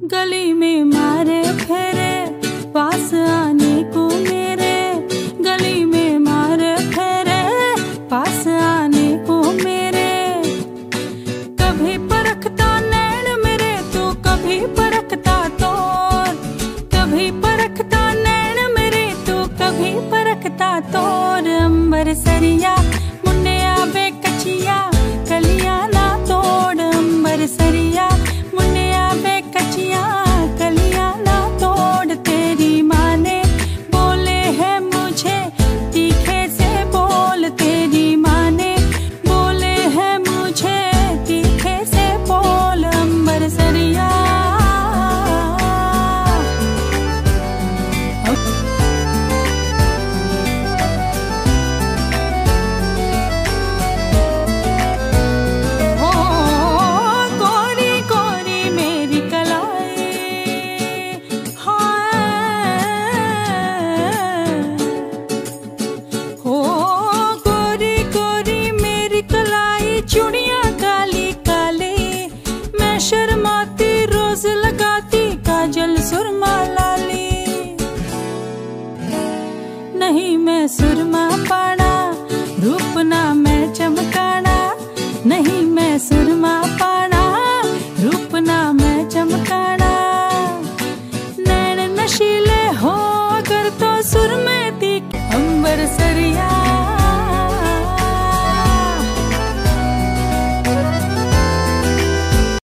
गली में मारे फेरे पास आने को मेरे, गली में मारे फेरे पास आने को मेरे। कभी परखता नैन मेरे तो कभी परखता तोर, कभी परखता नैन मेरे तो कभी परखता तोर। अंबर सरिया मुन्ने आवे कचिया कलियां ना तोड़, अंबर सरिया मुन्ने आवे कचिया कलियां ना तोड़। तेरी माँ ने बोले है मुझे तीखे से बोल, तेरी माँ ने बोले है मुझे तीखे से बोल। अंबर सरिया चूड़ियां काली काली, मैं शर्माती रोज लगाती काजल सुरमा लाली। नहीं मैं सुरमा पाना रूप ना मैं चमकाना, नहीं मैं सुरमा पाना रूप ना मैं चमकाना। नैन नशीले हो अगर तो सुरमा